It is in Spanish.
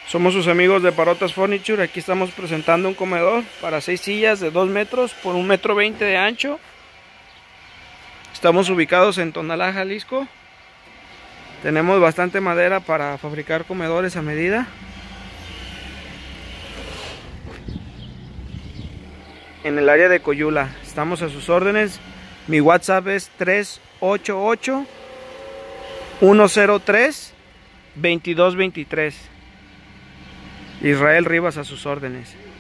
Somos sus amigos de Parotas Furniture. Aquí estamos presentando un comedor para 6 sillas de 2 metros por 1,20 m de ancho. Estamos ubicados en Tonalá, Jalisco. Tenemos bastante madera para fabricar comedores a medida. En el área de Coyula. Estamos a sus órdenes. Mi WhatsApp es 388-103-2223. Israel Rivas a sus órdenes.